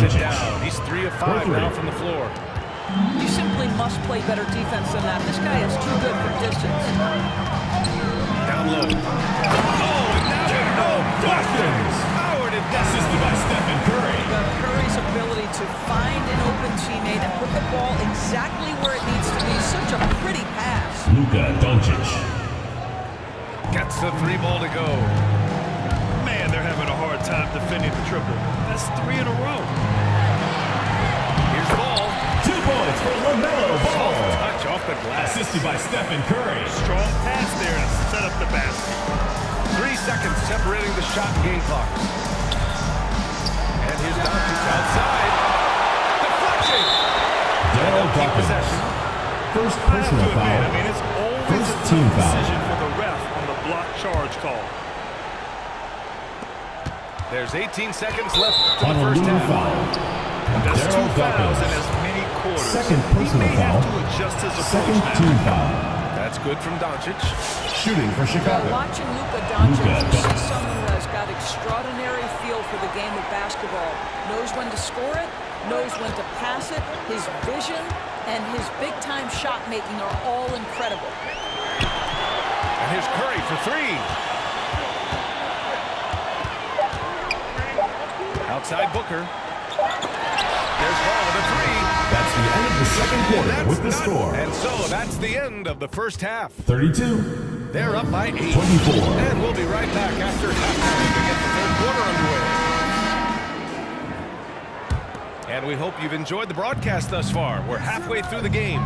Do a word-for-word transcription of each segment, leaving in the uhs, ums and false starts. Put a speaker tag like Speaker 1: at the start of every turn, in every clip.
Speaker 1: Doncic.
Speaker 2: down. He's three of five now from the floor.
Speaker 3: You simply must play better defense than that. This guy is too good for distance.
Speaker 2: Down low. Oh, and now there's no questions. Howard and assisted by Stephen Curry.
Speaker 3: But Curry's ability to find an open teammate and put the ball exactly where it needs to be. Such a pretty pass.
Speaker 1: Luka Doncic.
Speaker 2: Gets the three ball to go.
Speaker 4: Man, they're having a hard time defending the triple. That's three in a row.
Speaker 2: Here's ball.
Speaker 1: Two points for LaMelo Ball.
Speaker 2: Touch off the glass.
Speaker 1: Assisted by Stephen Curry.
Speaker 4: Strong pass there to set up the basket.
Speaker 2: Three seconds separating the shot and game clocks. And here's Doncic outside. Deflection.
Speaker 1: Daryl Dawkins. First personal
Speaker 4: I have to admit,
Speaker 1: foul.
Speaker 4: I mean, it's always
Speaker 1: First
Speaker 4: a
Speaker 1: team
Speaker 4: tough
Speaker 1: foul.
Speaker 4: decision for the ref on the block charge call.
Speaker 2: There's eighteen seconds left to the
Speaker 1: On a
Speaker 2: first
Speaker 1: leading
Speaker 2: half.
Speaker 1: foul.
Speaker 4: That's two
Speaker 1: Daryl
Speaker 4: fouls in
Speaker 1: Dawkins.
Speaker 4: as many quarters.
Speaker 1: Second
Speaker 4: He
Speaker 1: personal
Speaker 4: may have
Speaker 1: foul.
Speaker 4: to adjust his approach
Speaker 1: Second
Speaker 4: now.
Speaker 1: team foul.
Speaker 2: That's good from Doncic.
Speaker 1: Shooting for Chicago.
Speaker 3: Watching Luka Doncic,
Speaker 1: Luka
Speaker 3: you see
Speaker 1: Doncic.
Speaker 3: someone who has got extraordinary feel for the game of basketball. Knows when to score it, knows when to pass it. His vision and his big-time shot making are all incredible.
Speaker 2: And here's Curry for three. Outside Booker. There's Ball with a three.
Speaker 1: That's the end of the second quarter
Speaker 2: That's
Speaker 1: with the
Speaker 2: not-
Speaker 1: score.
Speaker 2: And so that's the end of the first half.
Speaker 1: thirty-two.
Speaker 2: They're up by eight.
Speaker 1: twenty-four.
Speaker 2: And we'll be right back after halftime to get the third quarter underway. And we hope you've enjoyed the broadcast thus far. We're halfway through the game.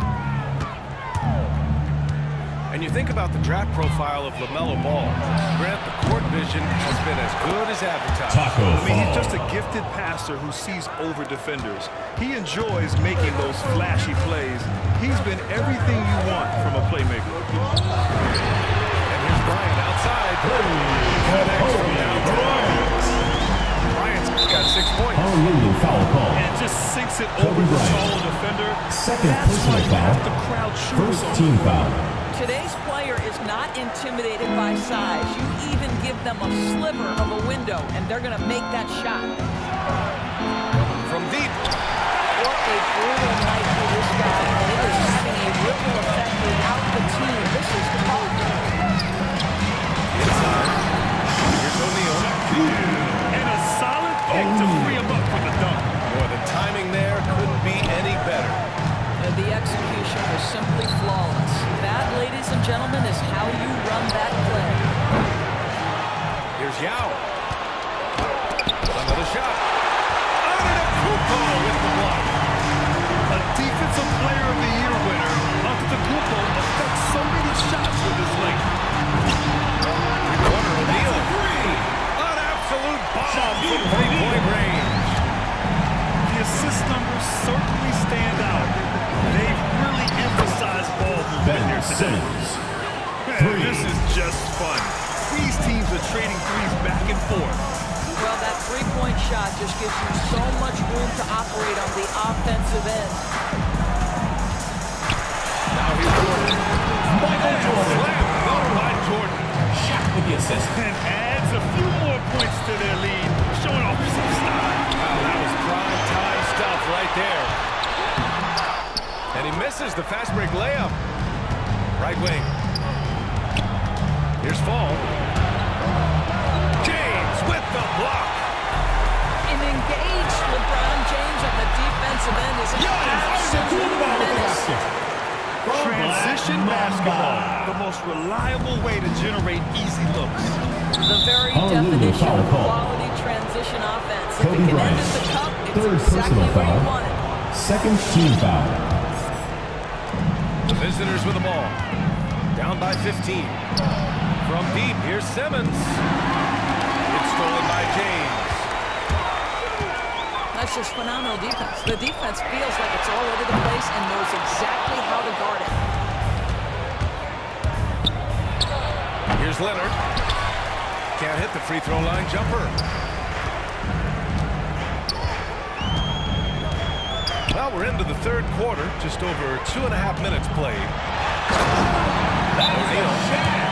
Speaker 2: And you think about the draft profile of LaMelo Ball. Grant, the court vision has been as good as advertised.
Speaker 1: Taco
Speaker 4: I mean, he's
Speaker 1: Fall.
Speaker 4: just a gifted passer who sees over defenders. He enjoys making those flashy plays. He's been everything you want from a playmaker.
Speaker 2: And here's Bryant outside. Connects from downtown. Bryant's got six points.
Speaker 1: Honolulu foul call.
Speaker 4: And it just sinks it
Speaker 1: Kobe
Speaker 4: over the
Speaker 1: Bryant.
Speaker 4: tall defender.
Speaker 1: Second
Speaker 4: That's why
Speaker 1: personal
Speaker 4: you have
Speaker 1: foul.
Speaker 4: the crowd cheering
Speaker 1: First
Speaker 4: so
Speaker 1: team
Speaker 4: hard.
Speaker 1: foul.
Speaker 3: Today's player is not intimidated by size. You even give them a sliver of a window, and they're going to make that shot.
Speaker 2: From deep.
Speaker 3: What a brutal night for this guy, and it is having a ripple effect throughout the team. This is tough.
Speaker 2: Inside. Here's O'Neal.
Speaker 4: And a solid pick to free him up for the dunk.
Speaker 2: Boy, the timing there couldn't be any better.
Speaker 3: And the execution was simply flawless. That, ladies and gentlemen, is how you run that play.
Speaker 2: Here's Yao. Another shot. Antetokounmpo with the block.
Speaker 4: A defensive player of the year winner, Antetokounmpo affects so many shots with his length.
Speaker 2: Three-quarter O'Neal. An absolute bomb from three-point range.
Speaker 4: The assist numbers certainly stand out. They've really emphasized ball movement
Speaker 1: Ben
Speaker 4: here today.
Speaker 1: Simmons.
Speaker 4: Man,
Speaker 1: Three.
Speaker 4: this is just fun. These teams are trading threes back and forth.
Speaker 3: Well, that three-point shot just gives you so much room to operate on the offensive end.
Speaker 2: Now here's Jordan.
Speaker 1: Michael Jordan.
Speaker 2: Slam dunk by Jordan.
Speaker 1: Shaq with the assist.
Speaker 4: And adds a few more points to their lead, showing off some style.
Speaker 2: Wow, that was prime time stuff right there. And he misses the fast break layup. Right wing. Here's Fall. James with the block.
Speaker 3: An engaged LeBron James on the defensive end is an absolute menace.
Speaker 4: Transition basketball, the most reliable way to generate easy looks.
Speaker 3: The very
Speaker 1: Honolulu
Speaker 3: definition
Speaker 1: foul
Speaker 3: of
Speaker 1: call.
Speaker 3: quality transition offense. If
Speaker 1: Kobe
Speaker 3: it can end
Speaker 1: Bryant.
Speaker 3: at the cup, it's
Speaker 1: Third
Speaker 3: exactly
Speaker 1: personal
Speaker 3: where you
Speaker 1: foul.
Speaker 3: want it.
Speaker 1: Second team foul.
Speaker 2: The visitors with the ball. Down by fifteen. From deep, here's Simmons. It's stolen by James.
Speaker 3: That's just phenomenal defense. The defense feels like it's all over the place and knows exactly how to guard it.
Speaker 2: Here's Leonard. Can't hit the free throw line jumper. Well, we're into the third quarter. Just over two and a half minutes played. O'Neal.